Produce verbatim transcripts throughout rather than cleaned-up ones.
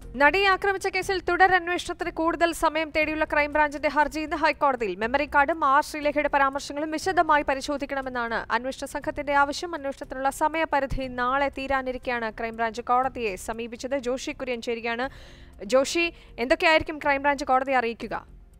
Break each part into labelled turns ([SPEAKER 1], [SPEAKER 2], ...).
[SPEAKER 1] നടിയെ ആക്രമിച്ച കേസിൽ തുടരന്വേഷണത്തിന് കൂടുതൽ സമയം തേടിയുള്ള ക്രൈംബ്രാഞ്ചിന്റെ ഹർജി ഇന്ന് ഹൈക്കോടതിയിൽ. മെമ്മറി കാർഡും ആർ ശ്രീലേഖയുടെ പരാമർശങ്ങളും വിശദമായി പരിശോധിക്കണമെന്നാണ് അന്വേഷണ സംഘത്തിന്റെ ആവശ്യം. അന്വേഷണത്തിനുള്ള സമയപരിധി നാളെ തീരാനിരിക്കെയാണ് ക്രൈംബ്രാഞ്ച് കോടതിയെ സമീപിച്ചത്. ജോഷി കുര്യൻ ചേരുകയാണ്. ജോഷി, എന്തൊക്കെയായിരിക്കും ക്രൈംബ്രാഞ്ച് കോടതിയെ അറിയിക്കുക?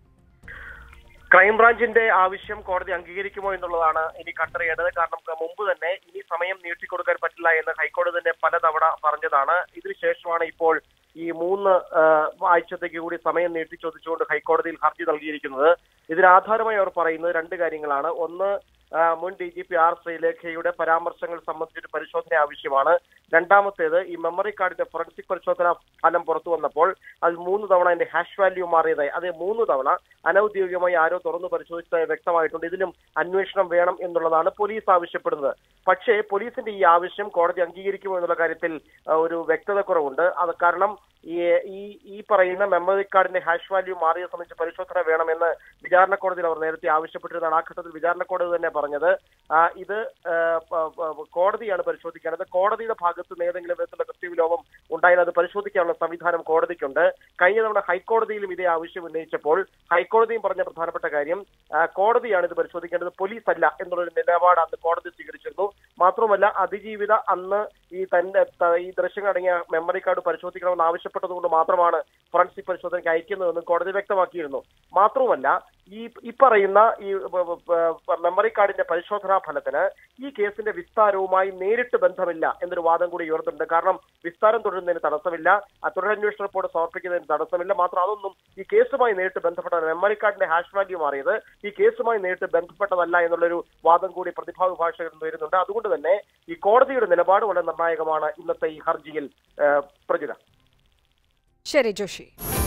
[SPEAKER 2] ക്രൈംബ്രാഞ്ചിന്റെ ആവശ്യം കോടതി അംഗീകരിക്കുമോ എന്നുള്ളതാണ് ഇനി കണ്ടറിയേണ്ടത്. കാരണം മുമ്പ് തന്നെ ഇനി സമയം നീട്ടിക്കൊടുക്കാൻ പറ്റില്ല എന്ന് ഹൈക്കോടതി തന്നെ പലതവണ പറഞ്ഞതാണ്. ഇതിനുശേഷമാണ് ഇപ്പോൾ ഈ മൂന്ന് ആഴ്ചത്തേക്ക് കൂടി സമയം നീട്ടി ചോദിച്ചുകൊണ്ട് ഹൈക്കോടതിയിൽ ഹർജി നൽകിയിരിക്കുന്നത്. ഇതിനാധാരമായി അവർ പറയുന്നത് രണ്ട് കാര്യങ്ങളാണ്. ഒന്ന്, മുൻ ഡി ജി പി ആർ ശ്രീലേഖയുടെ പരാമർശങ്ങൾ സംബന്ധിച്ചൊരു പരിശോധന ആവശ്യമാണ്. രണ്ടാമത്തേത്, ഈ മെമ്മറി കാർഡിന്റെ ഫോറൻസിക് പരിശോധന ഫലം പുറത്തു വന്നപ്പോൾ അതിൽ മൂന്ന് തവണ അതിന്റെ ഹാഷ് വാല്യൂ മാറിയതായി, അതേ മൂന്ന് തവണ അനൌദ്യോഗികമായി ആരോ തുറന്നു പരിശോധിച്ചതായി വ്യക്തമായിട്ടുണ്ട്. ഇതിലും അന്വേഷണം വേണം എന്നുള്ളതാണ് പോലീസ് ആവശ്യപ്പെടുന്നത്. പക്ഷേ പോലീസിന്റെ ഈ ആവശ്യം കോടതി അംഗീകരിക്കുമോ എന്നുള്ള കാര്യത്തിൽ ഒരു വ്യക്തത കുറവുണ്ട്. അത് കാരണം ഈ ഈ പറയുന്ന മെമ്മറി കാർഡിന്റെ ഹാഷ് വാല്യൂ മാറിയെ സംബന്ധിച്ച് പരിശോധന വേണമെന്ന് വിചാരണ കോടതിയിൽ അവർ നേരത്തെ ആവശ്യപ്പെട്ടിരുന്നതാണ്. ആ ഘട്ടത്തിൽ വിചാരണ കോടതി തന്നെ പറഞ്ഞത് ഇത് കോടതിയാണ് പരിശോധിക്കേണ്ടത്. കോടതിയുടെ ഭാഗത്ത് നിന്ന് ഏതെങ്കിലും വിധത്തിലുള്ള കൃത്യവിലോപം ഉണ്ടായാൽ അത് പരിശോധിക്കാനുള്ള സംവിധാനം കോടതിക്കുണ്ട്. കഴിഞ്ഞ തവണ ഹൈക്കോടതിയിലും ഇതേ ആവശ്യം ഉന്നയിച്ചപ്പോൾ ഹൈക്കോടതിയും പറഞ്ഞ പ്രധാനപ്പെട്ട കാര്യം കോടതിയാണ് ഇത് പരിശോധിക്കേണ്ടത്, പോലീസ് അല്ല എന്നുള്ളൊരു നിലപാട് അന്ന് കോടതി സ്വീകരിച്ചിരുന്നു. മാത്രമല്ല അതിജീവിത അന്ന് ഈ തന്റെ ഈ ദൃശ്യങ്ങളടങ്ങിയ മെമ്മറി കാർഡ് പരിശോധിക്കണമെന്ന് ആവശ്യപ്പെട്ടതുകൊണ്ട് മാത്രമാണ് ഫോറൻസിക് പരിശോധനയ്ക്ക് അയക്കുന്നതെന്ന് കോടതി വ്യക്തമാക്കിയിരുന്നു. മാത്രമല്ല ഈ ഈ പറയുന്ന ഈ മെമ്മറി കാർഡിന്റെ പരിശോധനാ ഫലത്തിന് ഈ കേസിന്റെ വിസ്താരവുമായി നേരിട്ട് ബന്ധമില്ല എന്നൊരു വാദം കൂടി ഉയർത്തുന്നുണ്ട്. കാരണം വിസ്താരം തുടരുന്നതിന് തടസ്സമില്ല, തുടരന്വേഷണ റിപ്പോർട്ട് സമർപ്പിക്കുന്നതിന് തടസ്സമില്ല. മാത്രം അതൊന്നും ഈ കേസുമായി നേരിട്ട് ബന്ധപ്പെട്ട മെമ്മറി കാർഡിന്റെ ഹാഷ് വാല്യൂ മാറിയത് ഈ കേസുമായി നേരിട്ട് ബന്ധപ്പെട്ടതല്ല എന്നുള്ളൊരു വാദം കൂടി പ്രതിഭാ വിഭാഷകർ വരുന്നുണ്ട്. അതുകൊണ്ട് തന്നെ ഈ കോടതിയുടെ നിലപാട് വളരെ നിർണായകമാണ് ഇന്നത്തെ ഈ ഹർജിയിൽ. പ്രജിത.
[SPEAKER 1] ശരി ജോഷി.